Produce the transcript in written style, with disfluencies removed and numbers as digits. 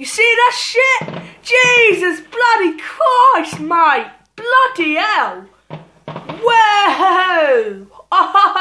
You see that shit? Jesus bloody Christ, mate. Bloody hell. Whoa.